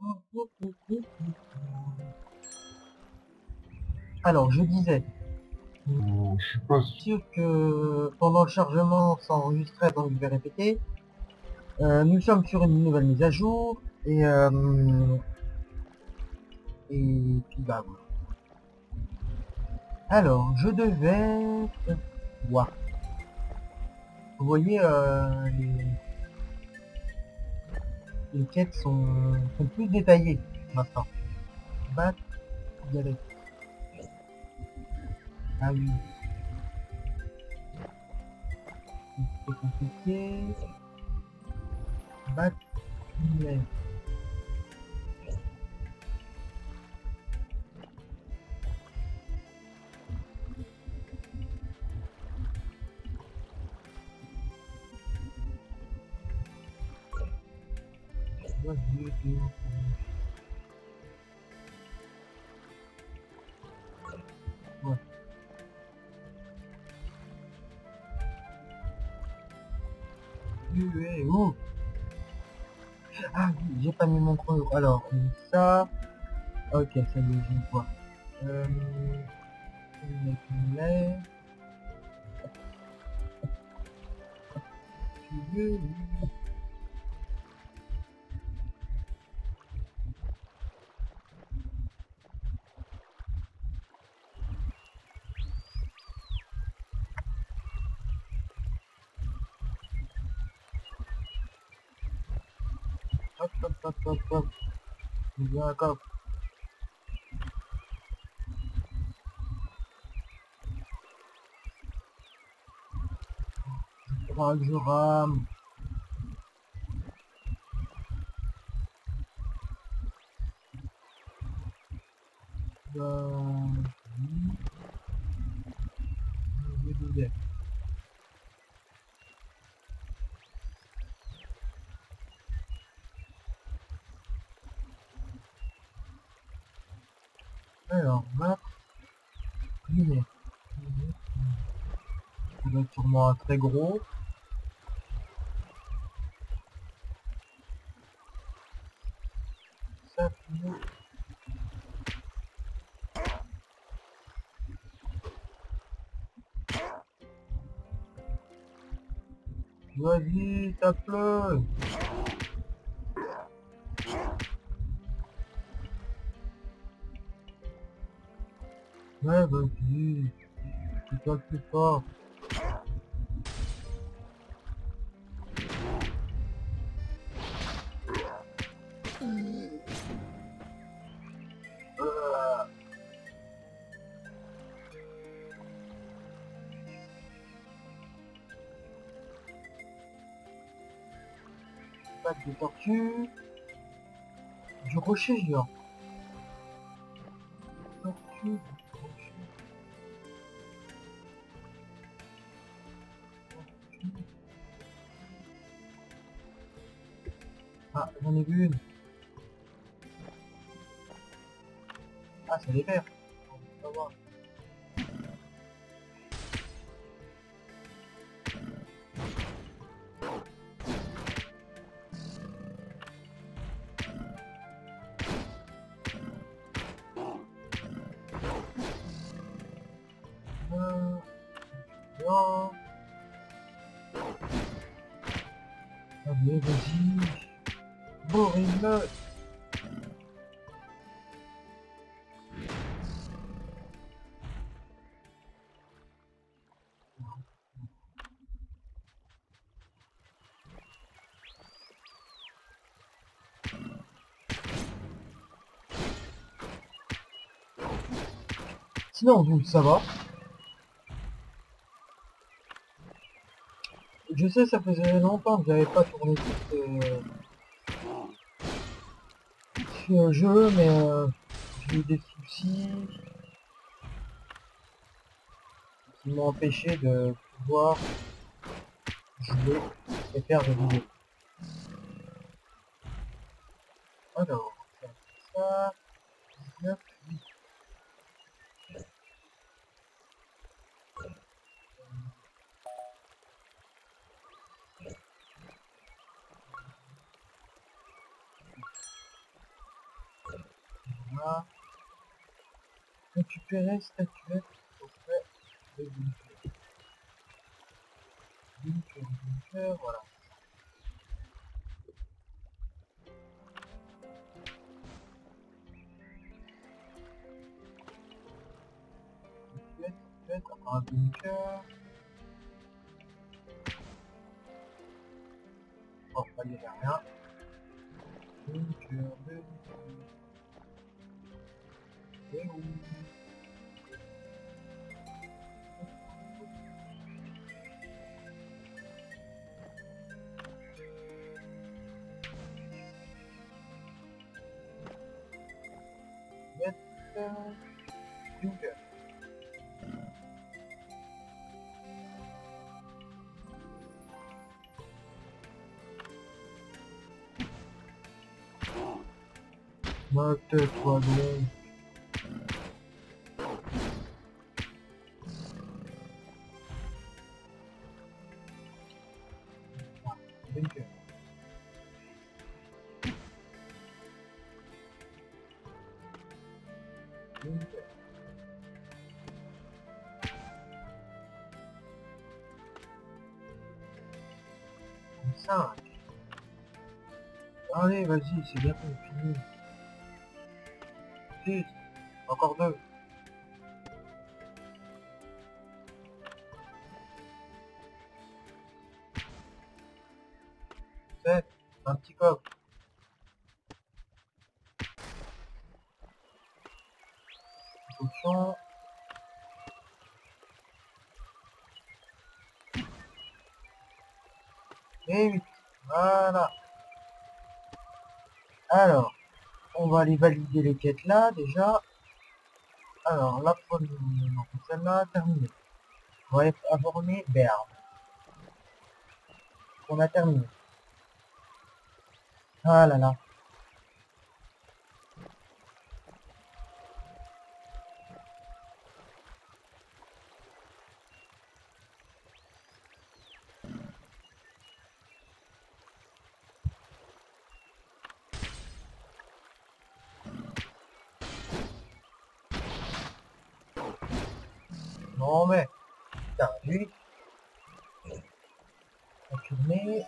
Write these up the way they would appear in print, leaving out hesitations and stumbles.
Alors, je disais, Je suis pas sûr que pendant le chargement, ça enregistrait, donc je vais répéter. Nous sommes sur une nouvelle mise à jour et puis bah voilà. Alors, je devais voir. Vous voyez, les quêtes sont plus détaillées maintenant. Battre, dialecte. Ah oui, c'est compliqué. Battre, email. Ouais. Où? Ah oui, j'ai pas mis mon chrono. Alors, ça. Ok, ça y est, je vois. Euh, email. Tu veux? Hop, hop, hop, hop, hop. D'accord. Faudra que je rame. Oui, je disais. Alors, map, lumière. Ça doit être sûrement un très gros. Ça, vas-y, tape-le. Ouais, vas-y. C'est toi le plus fort. Patte de tortue. Du rocher géant. Tortue, rocher, tortue. Ah, j'en ai vu une. Ah, c'est les verts. On va voir. Non. Allez, vas-y. Bourrine-le. Sinon, vous, ça va. Je sais, ça faisait longtemps que j'avais pas tourné ce jeu, mais j'ai eu des soucis qui m'ont empêché de pouvoir jouer et faire des vidéos. Alors, ça, 19, 8. Voilà. Récupérer statuette auprès de bunker. Bunker, voilà. Statuette, encore un bunker. Oh, il n'y avait rien. Bunker. Et où? Bunker. Mate-toi donc. Bunker. Bunker. 5. Allez, vas-y, c'est bientôt fini. 6. Encore 2. 7. Un petit coffre. Potion. Et 8. Voilà. Alors, on va aller valider les quêtes là, déjà. Alors, la première, celle-là, terminée. On va informer Berne. On a terminé. Ah là là. Non mais, putain, lui. Confirmé.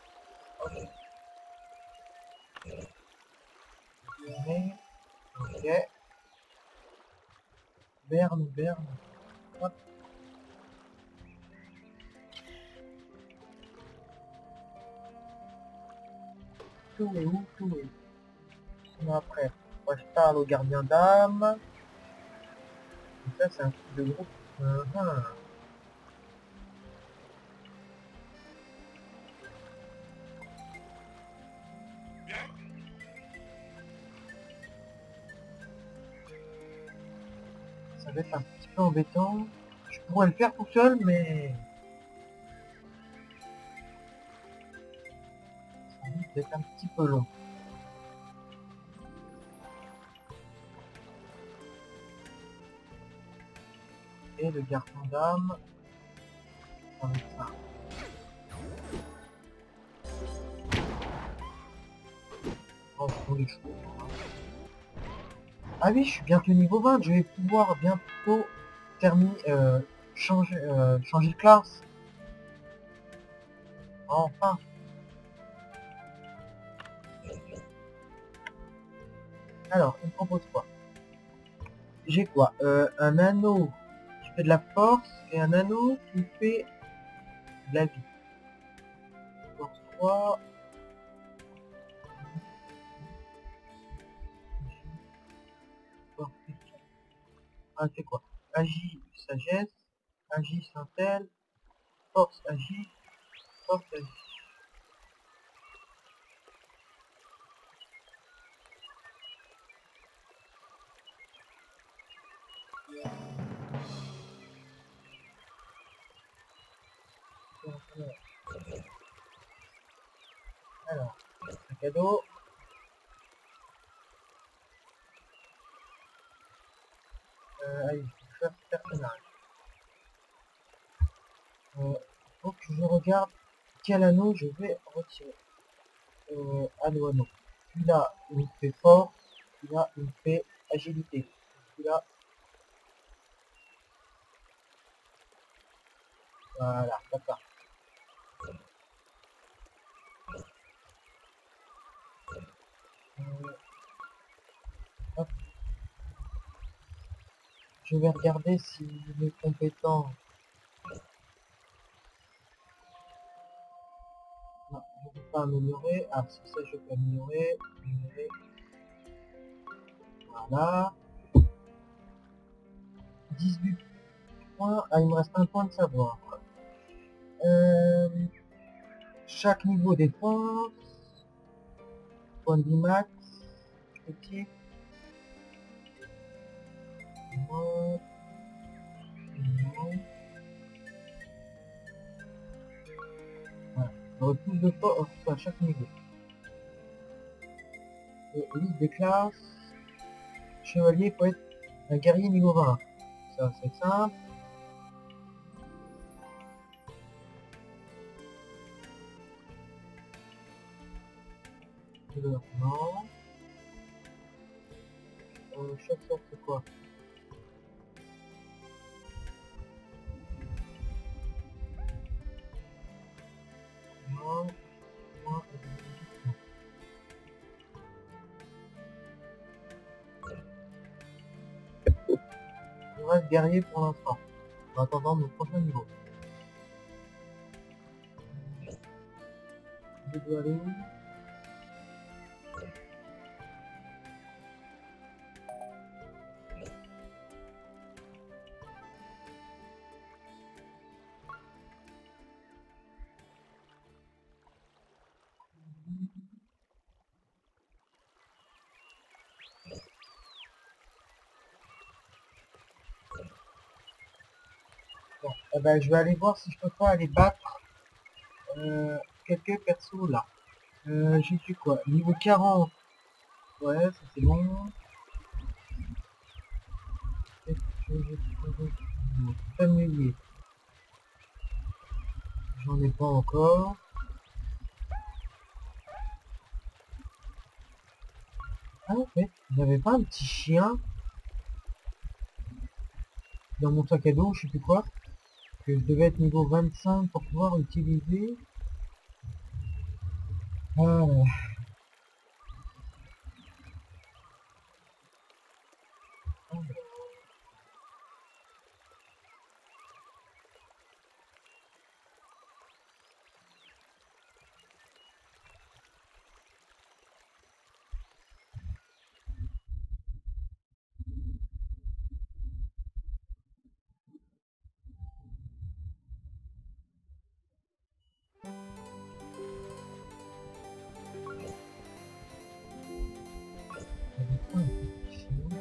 Confirmé. Ok. Berne. Hop. Tout est où? Sinon après, moi je parle au gardien d'âme. Ça c'est un truc de groupe. Ça va être un petit peu embêtant. Je pourrais le faire tout seul, mais ça risque d'être un petit peu long. Et le gardien d'âme, ça va être ça. Oh, pour les chevaux. Ah oui, je suis bientôt niveau 20, je vais pouvoir bientôt terminer, changer de classe. Enfin. Alors, on me propose quoi? J'ai quoi? Un anneau qui fait de la force et un anneau qui fait de la vie. Force 3. Force 4. Ah, c'est quoi? Agis, sagesse. Agis, intel. Force, agis. Force, agis. Alors, sac à dos. Allez, je vais faire personnage. Faut que je regarde quel anneau je vais retirer. Anneau. Celui-là, il me fait force. Celui-là, il me fait agilité. Celui-là. Voilà, d'accord. Hop. Je vais regarder si les compétents... Non, je ne peux pas améliorer. Ah, si ça je peux améliorer. Voilà. 18 points. Ah, il me reste un point de savoir. Chaque niveau défense. Point de vie max. Ok. Non. Voilà. Repousse de force à chaque niveau. Liste des classes. Chevalier peut être un guerrier niveau 20. Ça c'est simple. Non. Chasseur c'est quoi? Non. Non. Je reste guerrier pour l'instant. En attendant mon prochain niveau. Je dois aller où? Bon, eh ben, je vais aller voir si je peux pas aller battre quelques persos là. J'ai fait quoi? Niveau 40. Ouais, ça c'est bon. Familier. J'en ai pas encore. Ah en fait, j'avais pas un petit chien dans mon sac à dos, je sais plus quoi, que je devais être niveau 25 pour pouvoir utiliser. Ah, j'avais pas un petit chien.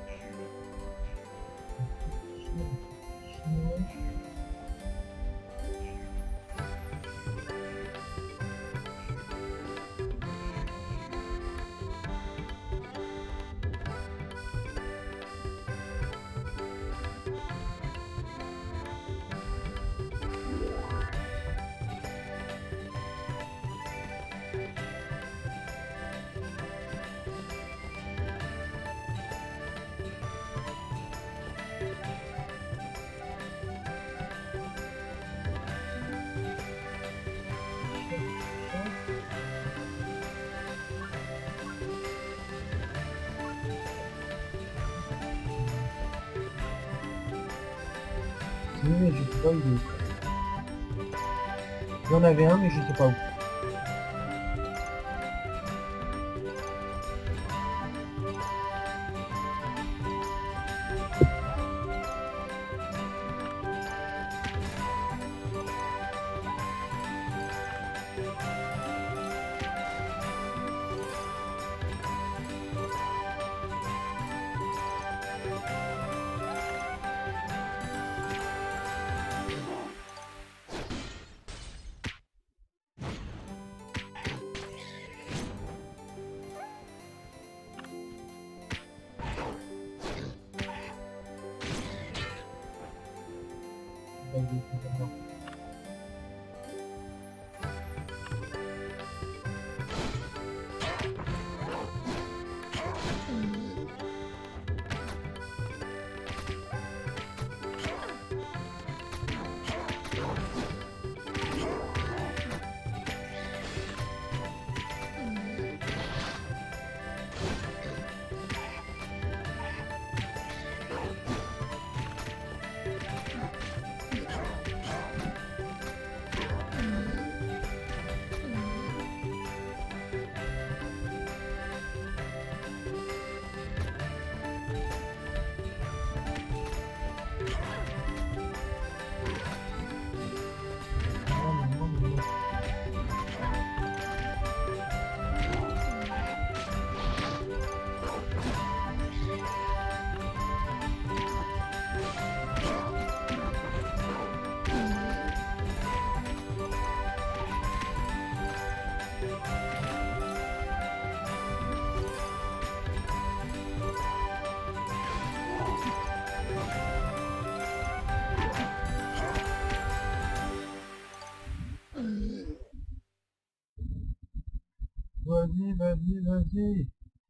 Oui, mais je sais pas où il est. J'en avais un, mais je sais pas où. vas-y, vas-y.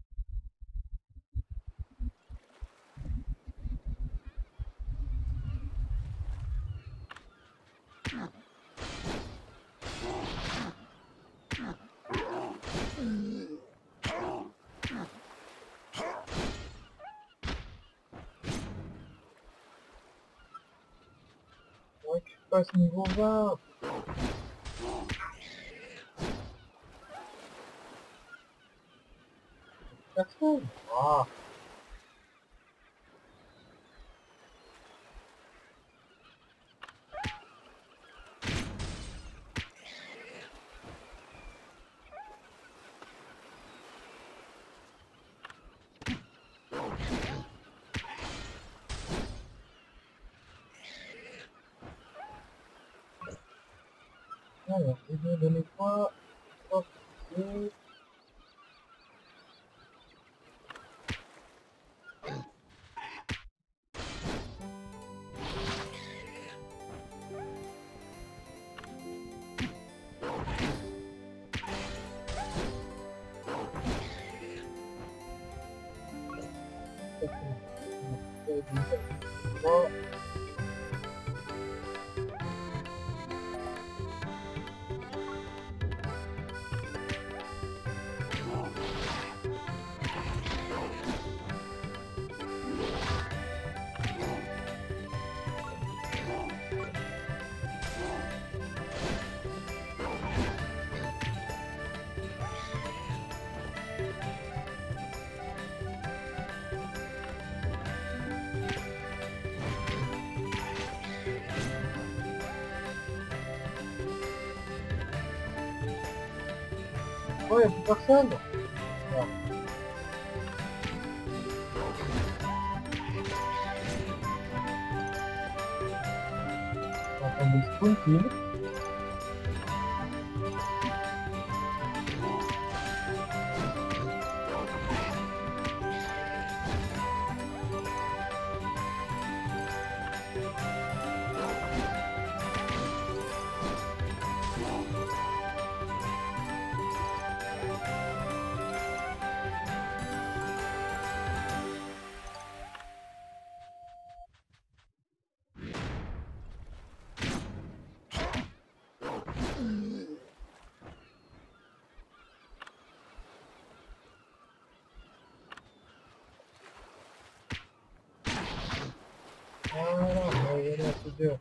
Ouais, tu passes niveau 20. Personne. Ah. Alors, ils vont donner quoi? Hop, et... Trois. Oh, y'a plus personne. Ah. Attendez, spawn kill. Voilà, c'est dur.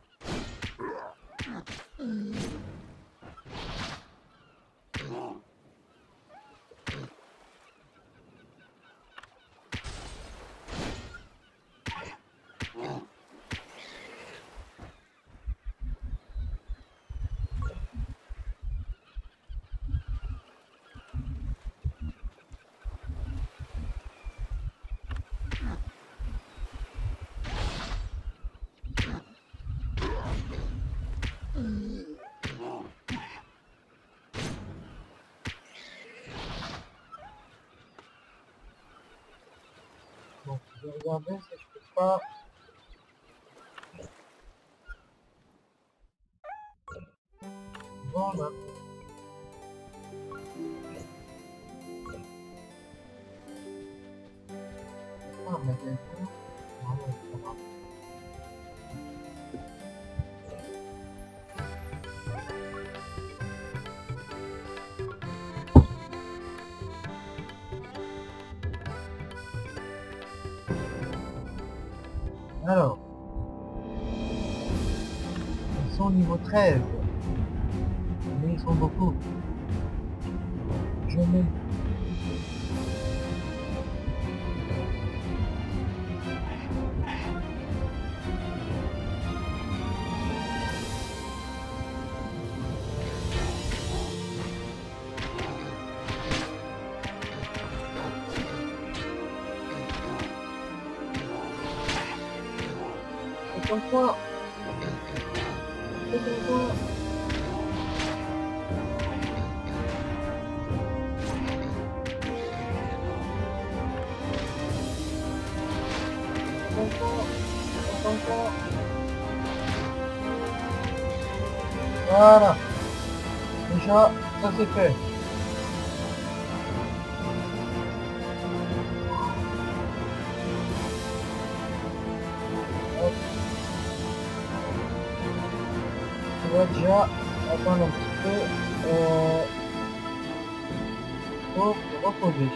Bon, je vais regarder si je peux pas... Voilà. Ah, mais c'est bon. Ah, ouais, ça va. Alors, ils sont au niveau 13. Mais ils sont beaucoup. Je mets... C'est comme ça. C'est comme ça. Encore. Voilà. Déjà, ça c'est fait. va déjà attendre un petit peu. Faut se reposer.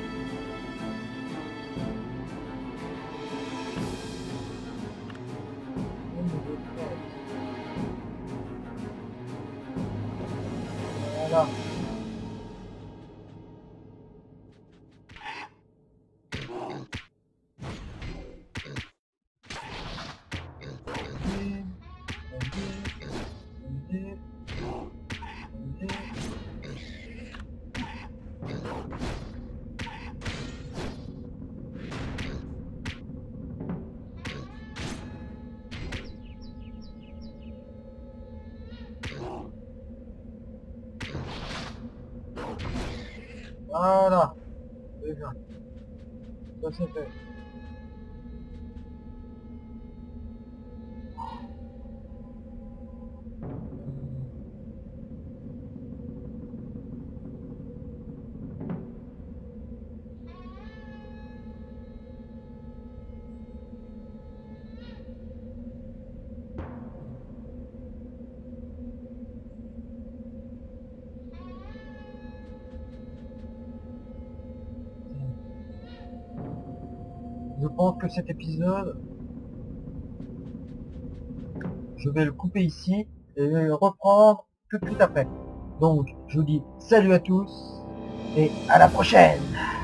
Voilà. Voilà. Déjà. Ça c'est fait. Je pense que cet épisode, je vais le couper ici et le reprendre tout de suite après. Donc, je vous dis salut à tous et à la prochaine!